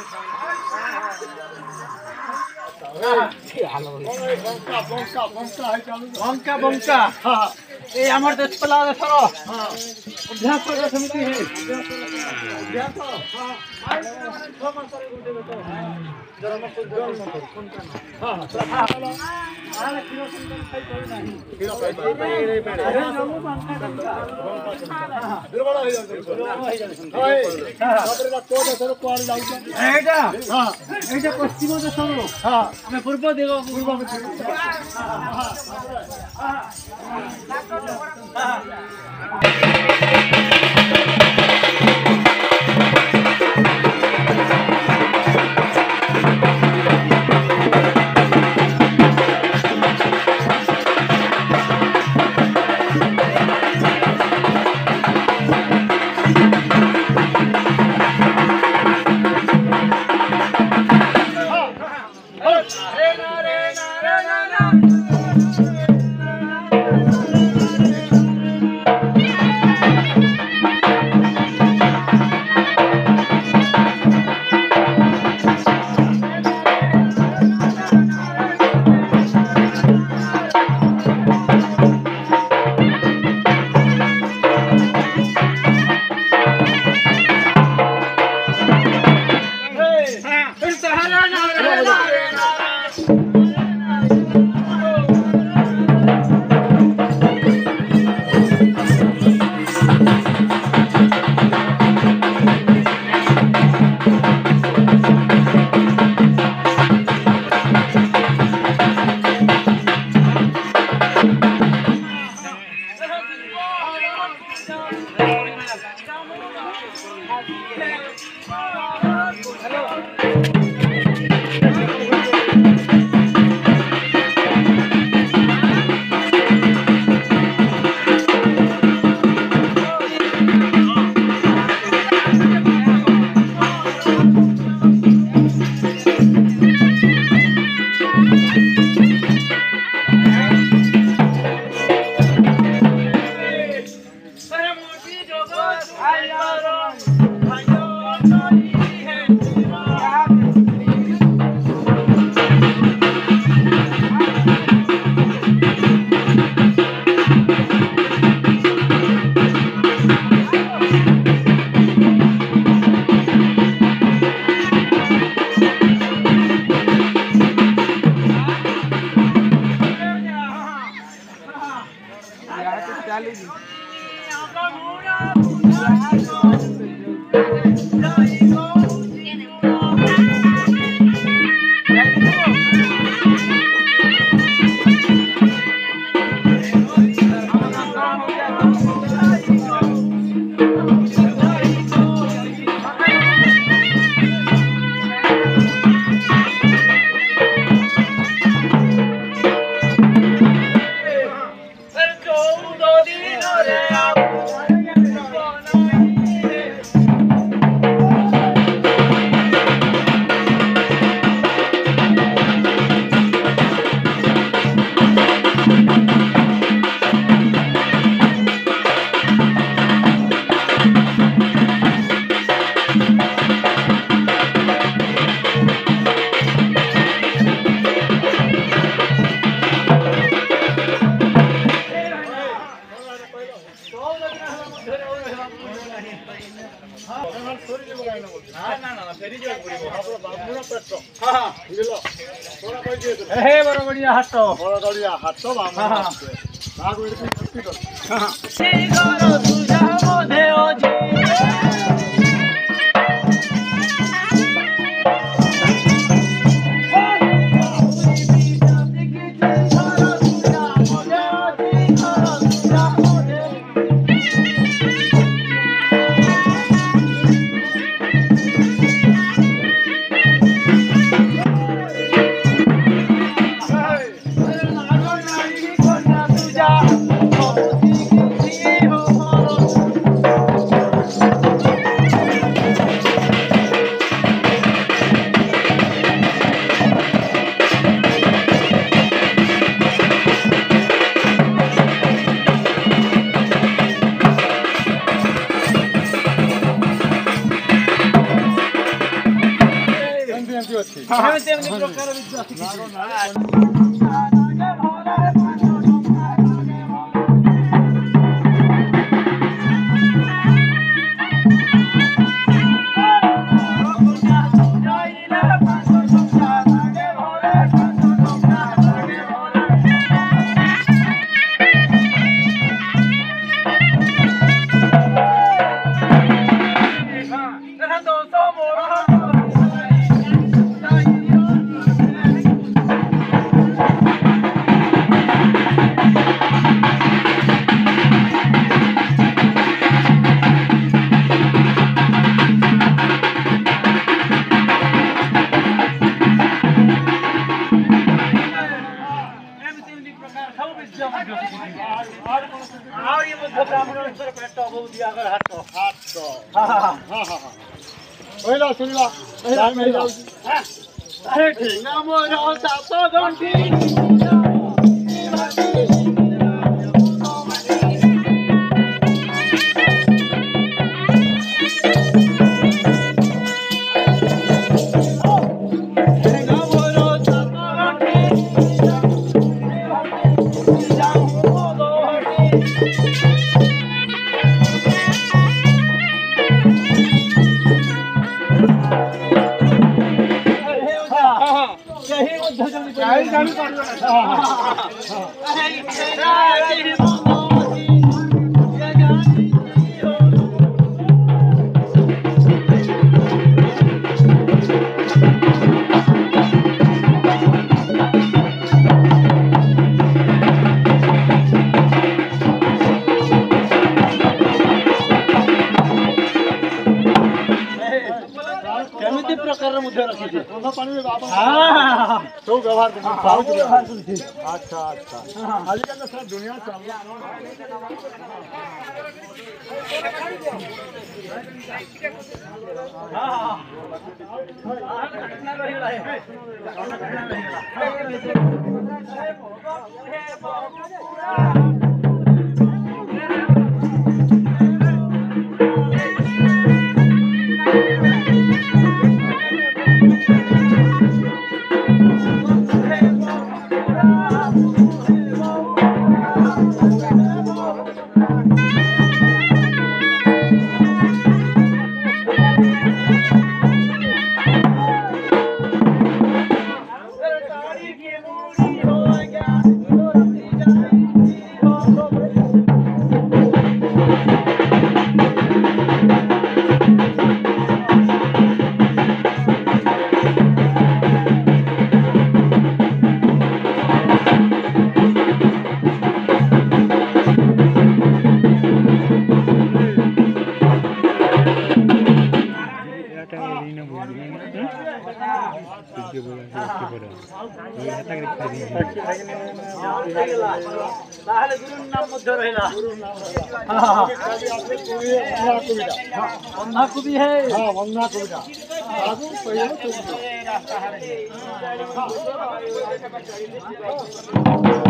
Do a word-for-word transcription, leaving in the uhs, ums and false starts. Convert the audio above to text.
बंका बंका ये हमारे देश पला दे सरो अभ्यास कर समिति है अभ्यास हां दो मास करे गुटे बेटा जरा मत जोर मत फोन करना हां हां आले किलो संकर खाई कोई नहीं किलो खाई रे बेड़े अरे नमो बंका हां बिरबड़ा हो जाते हो जाते तापर का तो देशर कोआर जाउ एटा हां एटा पश्चिम देशर हां मैं पूर्व देगो पूर्व में हां हां हे बरो बढ़िया हाटो बरो बढ़िया हाटो बामा नाग वेडी कुट्टी कर हां श्री गुरु तुझा मोधे ओजी तुझा ଏମିତି ଅଛି ଏମିତି ଏମିତି ପ୍ରକାର ବିଦ୍ୟା ଶିଖିଛି। କହିଲା ଶୁଣିଲା ଟାଇମ୍ ହେଇଯାଉଛି ଆମର ସାତ ଘଣ୍ଟି କେମିତି ପ୍ରକାରର ମଧ୍ୟ ରଖିଛି ପାଣିରେ ହଁ ସବୁ ବ୍ୟବହାର ସବୁ ବ୍ୟବହାର କରୁଛି। ଆଚ୍ଛା ଆଚ୍ଛା ଆଜିକାଲି ତ ସାରା ଦୁନିଆ ତାହେଲେ ଗୁରୁ ନାମ ମଧ୍ୟ ରହିଲା ବନ୍ଧାକୁ ବି ହେ ହଁ ବନ୍ଧା କବିତା ଆଗକୁ କହିବ